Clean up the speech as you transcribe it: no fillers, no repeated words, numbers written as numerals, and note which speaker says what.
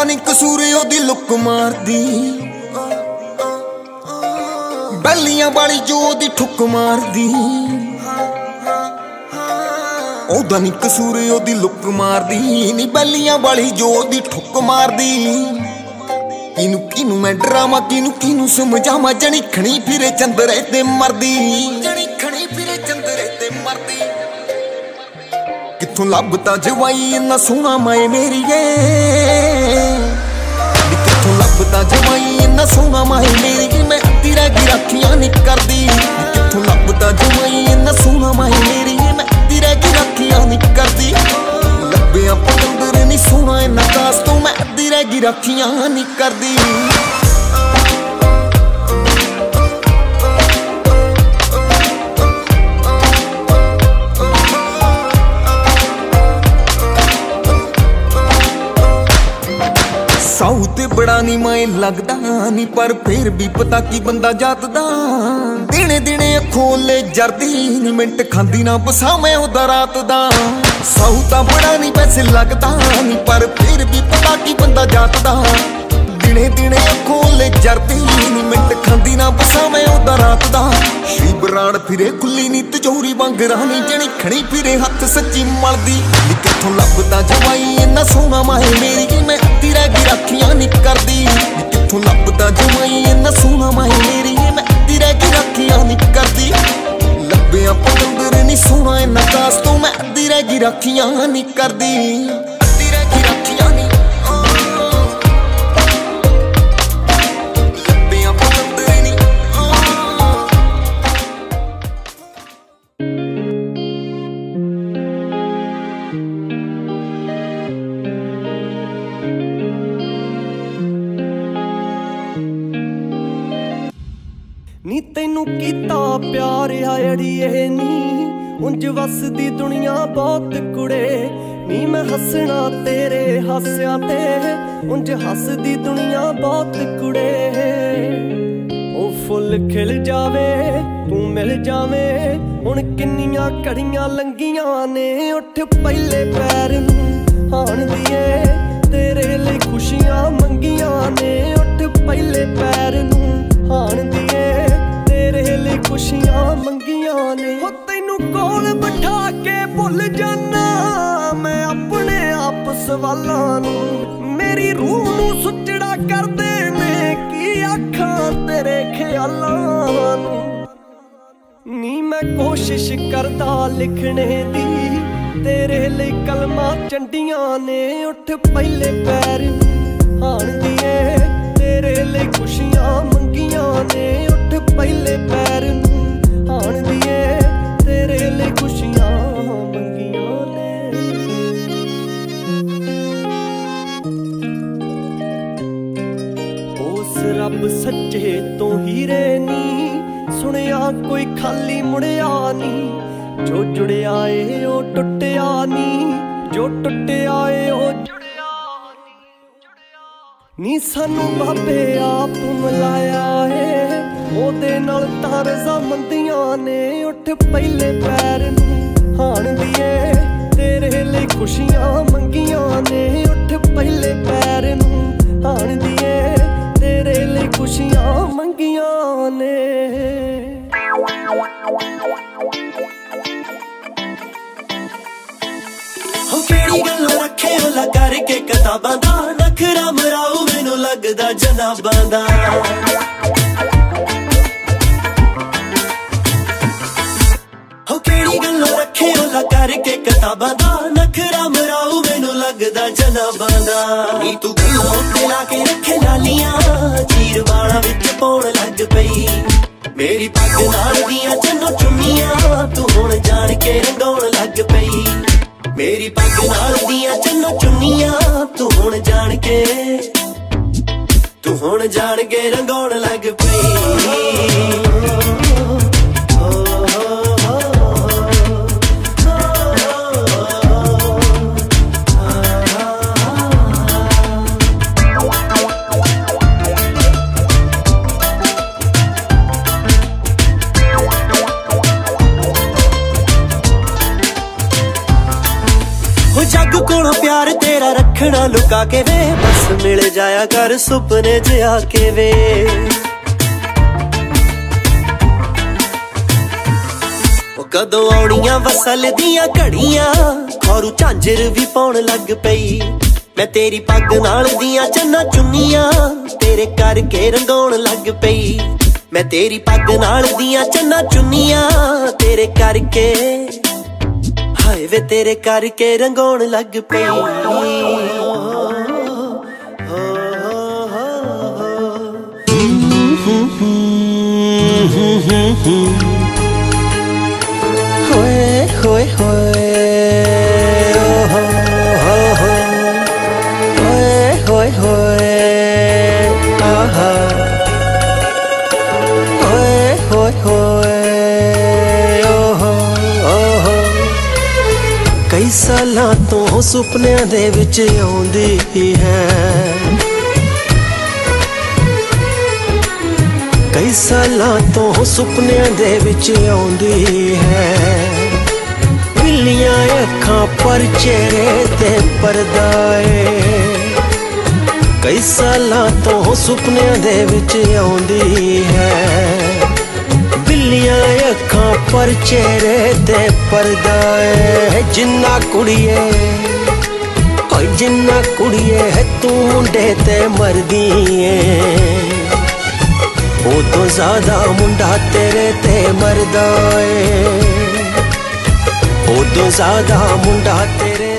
Speaker 1: ਉਹਦਾ ਨੀ ਕਸੂਰ ਉਹਦੀ ਲੁੱਕ ਮਾਰਦੀ, ਬੈਲੀਆਂ ਵਾਲੀ ਜੋ ਉਹਦੀ ਠੁੱਕ ਮਾਰਦੀ। ਉਹਦਾ ਨੀ ਕਸੂਰ ਉਹਦੀ ਲੁੱਕ ਮਾਰਦੀ, ਨੀ ਬੈਲੀਆਂ ਵਾਲੀ ਜੋ ਉਹਦੀ ਠੁੱਕ ਮਾਰਦੀ। ਕਿਨੂੰ ਕਿਨੂੰ ਮੈਂ ਡਰਾਵਾਂ, ਕਿਨੂੰ ਕਿਨੂੰ ਸਮਝਾਵਾਂ, ਜਣੀ ਖਣੀ ਫਿਰੇ ਚੰਦਰੇ ਤੇ ਮਰਦੀ, ਜਣੀ ਖਣੀ ਫਿਰੇ ਚੰਦਰੇ ਤੇ ਮਰਦੀ। ਕਿੱਥੋਂ ਲੱਭਤਾ ਜਵਾਈ ਇੰਨਾ ਸੋਹਣਾ ਮੈਂ ਮੇਰੀਏ, ਕਿੱਥੋਂ ਲੱਭਤਾ ਜਵਾਈ ਇੰਨਾ ਸੋਹਣਾ ਮੈਂ ਮੇਰੀਏ। ਮੈਂ ਅੱਧੀ ਰਹਿ ਗਈ ਰਾਖੀਆਂ ਨੀ ਕਰਦੀ, ਕਿੱਥੋਂ ਲੱਭਤਾ ਜਵਾਈ ਇੰਨਾ ਸੋਹਣਾ ਮੈਂ ਮੇਰੀਏ। ਮੈਂ ਅੱਧੀ ਰਹਿ ਗਈ ਰਾਖੀਆਂ ਨੀ ਕਰਦੀ, ਲੱਭਿਆ ਪਤੰਦਰ ਨੀ ਸੋਹਣਾ ਇੰਨਾ ਦਾਸ ਤੋਂ। ਮੈਂ ਅੱਧੀ ਰਹਿ ਗਈ ਰਾਖੀਆਂ ਨੀ ਕਰਦੀ। ਸਾਊ ਤੇ ਬੜਾ ਨੀ ਮੈਂ ਲੱਗਦਾ ਨੀ, ਪਰ ਫੇਰ ਵੀ ਪਤਾ ਕੀ ਬੰਦਾ ਜਾਤ ਦਾ। ਦਿਨੇ ਦਿਨੇ ਖੋਲੇ ਜਰਦੀ ਨੀ, ਮਿੰਟ ਖਾਂਦੀ ਨਾ ਬਸਾ ਮੈਂ ਉਹਦਾ ਰਾਤ ਦਾ। ਸਾਊ ਤਾਂ ਬੜਾ ਨੀ ਵੈਸੇ ਲੱਗਦਾ ਨੀ, ਪਰ ਫੇਰ ਵੀ ਪਤਾ ਕੀ ਬੰਦਾ ਜਾਤ ਦਾ। ਦਿਨੇ ਦਿਨੇ ਖੋਲੇ ਜਰਦੀ ਨੀ, ਮਿੰਟ ਖਾਂਦੀ ਨਾ ਬਸਾ ਮੈਂ ਉਹਦਾ ਰਾਤ ਦਾ। ਸ਼੍ਰੀ ਬਰਾੜ ਫਿਰੇ ਖੁੱਲੀ ਨੀ ਤਜੋਰੀ ਵਾਂਗ ਰਾਣੀ, ਜਣੀ ਖਣੀ ਫਿਰੇ ਹੱਥ ਸੱਚੀ ਮਲਦੀ। ਕਿੱਥੋਂ ਲੱਭਦਾ ਜਵਾਈ ਇੰਨਾ ਸੋਹਣਾ ਮਾਹੇ ਮੇਰੀ, ਮੈਂ ਅੱਧੀ ਰਹਿ ਗਈ ਰਾਖੀਆਂ ਨੀ ਕਰਦੀ। ਕਿੱਥੋਂ ਲੱਭਦਾ ਜਵਾਈ ਇੰਨਾ ਸੋਹਣਾ ਮਾਹੇ ਮੇਰੀ, ਮੈਂ ਅੱਧੀ ਰਹਿ ਗਈ ਰਾਖੀਆਂ ਨੀ ਕਰਦੀ। ਲੱਭਿਆ ਪਤੰਦਰ ਨੀ ਸੋਹਣਾ ਇੰਨਾ ਦਾਸ ਤੋਂ। ਮੈਂ ਅੱਧੀ ਰਹਿ ਗਈ ਰਾਖੀਆਂ ਨੀ ਕਰਦੀ, ਅੱਧੀ ਰਹਿ ਗਈ ਰਾਖੀਆਂ ਨੀ। ਲੱਭਿਆ ਪਤੰਦਰ ਨੀ।
Speaker 2: ਨੀ ਤੈਨੂੰ ਕੀਤਾ ਪਿਆਰ ਆ ਅੜੀਏ ਨੀ, ਉਂਝ ਵਸਦੀ ਦੁਨੀਆ ਬਹੁਤ ਕੁੜੇ। ਨੀ ਮੈਂ ਹੱਸਣਾ ਤੇਰੇ ਹਾਸਿਆਂ ਤੇ, ਉਂਝ ਹੱਸਦੀ ਦੁਨੀਆ ਬਹੁਤ ਕੁੜੇ। ਉਹ ਫੁੱਲ ਖਿਲ ਜਾਵੇ ਤੂੰ ਮਿਲ ਜਾਵੇਂ, ਹੁਣ ਕਿੰਨੀਆਂ ਘੜੀਆਂ ਲੰਘੀਆਂ ਨੇ। ਉੱਠ ਪਹਿਲੇ ਪੈਰ ਨੂੰ ਹਾਣ ਦੀਏ, ਤੇਰੇ ਲਈ ਖੁਸ਼ੀਆਂ ਮੰਗੀਆਂ ਨੇ। ਉੱਠ ਪਹਿਲੇ ਪੈਰ ਨੂੰ ਹਾਣ ਦੀਏ, ਤੇਰੇ ਲਈ ਖੁਸ਼ੀਆਂ ਮੰਗੀਆਂ ਨੇ। ਹੋ ਤੈਨੂੰ ਕੋਲ ਬਿਠਾ ਕੇ ਭੁੱਲ ਜਾਨਾ ਮੈਂ ਆਪਣੇ ਆਪ ਸਵਾਲਾਂ ਨੂੰ। ਮੇਰੀ ਰੂਹ ਨੂੰ ਸੁੱਚੜਾ ਕਰਦੇ ਨੇ ਕੀ ਆਖਾਂ ਤੇਰੇ ਖਿਆਲਾਂ ਨੂੰ। ਨੀ ਮੈਂ ਕੋਸ਼ਿਸ਼ ਕਰਦਾ ਲਿਖਣੇ ਦੀ, ਤੇਰੇ ਲਈ ਕਲਮਾਂ ਚੰਡੀਆਂ ਨੇ। ਉੱਠ ਪਹਿਲੇ ਪੈਰ ਨੂੰ ਹਾਣ ਦੀਏ, ਤੇਰੇ ਲਈ ਖੁਸ਼ੀਆਂ ਮੰਗੀਆਂ ਨੇ। ਉੱਠ ਪਹਿਲੇ ਪੈਰ ਨੂੰ ਹਾਣ ਦੀਏ, ਤੇਰੇ ਲਈ ਖੁਸ਼ੀਆਂ ਮੰਗੀਆਂ ਨੇ। ਉਸ ਰੱਬ ਸੱਚੇ ਤੋਂ ਹੀਰੇ ਨੀ, ਸੁਣਿਆ ਕੋਈ ਖਾਲੀ ਮੁੜਿਆ ਨੀ। ਜੋ ਜੁੜਿਆ ਏ ਉਹ ਟੁੱਟਿਆ ਨੀ, ਜੋ ਟੁੱਟਿਆ ਏ ਉਹ ਜੁੜਿਆ ਨੀ। ਸਾਨੂੰ ਬਾਬੇ ਆਪ ਮਿਲਾਇਆ ਏ, ਉਹਦੇ ਨਾਲ ਤਾਂ ਰਜ਼ਾਮੰਦੀਆਂ ਨੇ। ਉੱਠ ਪਹਿਲੇ ਪੈਰ ਨੂੰ ਹਾਣ ਦੀਏ, ਤੇਰੇ ਲਈ ਖੁਸ਼ੀਆਂ ਮੰਗੀਆਂ ਨੇ। ਉੱਠ ਪਹਿਲੇ ਪੈਰ ਨੂੰ ਹਾਣ ਦੀਏ, ਤੇਰੇ ਲਈ ਖੁਸ਼ੀਆਂ ਮੰਗੀਆਂ ਨੇ।
Speaker 3: ਹੋ ਕਿਹੜੀ ਗੱਲ ਰੱਖੇ ਉਹਲਾ ਕਰਕੇ ਕਿਤਾਬਾਂ ਦਾ, ਨਖਰਾ ਮਰਾਉ ਮੈਨੂੰ ਲੱਗਦਾ ਜਨਾਬਾਂ ਦਾ। ਹੋ ਕਿਹੜੀ ਗੱਲ ਰੱਖੇ ਉਹਲਾ ਕਰਕੇ ਕਿਤਾਬਾਂ ਦਾ, ਨਖਰਾ ਮਰਾਉ ਮੈਨੂੰ ਲੱਗਦਾ ਜਨਾਬਾਂ ਦਾ। ਨੀ ਤੂੰ ਗੱਲਾਂ ਉੱਤੇ ਲਾ ਕੇ ਰੱਖੇ ਲਾਲੀਆਂ, ਚੀਰ ਵਾਲਾਂ ਵਿੱਚ ਪਾਉਣ ਲੱਗ ਪਈ। ਮੇਰੀ ਪੱਗ ਨਾਲ ਦੀਆਂ ਚੰਨੋ ਚੁੰਨੀਆਂ ਤੂੰ ਹੁਣ ਜਾਣ ਕੇ ਰੰਗਾਉਣ ਲੱਗ ਪਈ। ਮੇਰੀ ਪੱਗ ਨਾਲ ਦੀਆਂ ਚੰਨੋ ਚੁੰਨੀਆਂ ਤੂੰ ਹੁਣ ਜਾਣ ਕੇ, ਤੂੰ ਹੁਣ ਜਾਣ ਕੇ ਰੰਗਾਉਣ ਲੱਗ ਪਈ। ਜੱਗ ਕੋਲੋਂ ਪਿਆਰ ਤੇਰਾ ਰੱਖ रखना लुका के वे, बस मिल जाया कर सुपने च आके वे। कदों आउणियां वसल दियां घड़ियां, खौरू झांजर भी पाउण लग पई। मैं तेरी पग नाल दियां चन्ना चुन्नियां, तेरे करके रंगाउण लग पई। मैं तेरी पग नाल दियां चन्ना चुन्नियां, तेरे करके हाय वे तेरे करके रंगाउण लग पई। होए होए ओहो हो होए होए आहा होए होए ओहो ओहो। कई सालां तो सुपनियां दे विच आउंदी है, कई सालां तो सुपनियां दे विच आउंदी है। बिल्लियां अखां पर चेहरे ते पर्दा ए, कई सालां तो सुपनियां दे विच आउंदी है। बिल्लियां अखां पर चेहरे ते पर्दा ए। जिन्ना कुड़िए जिन्ना कुड़िए तू मुंडे ते मरदी ए, उदों ज्यादा मुंडा तेरे ते मरदा ए, उदों ज्यादा मुंडा तेरे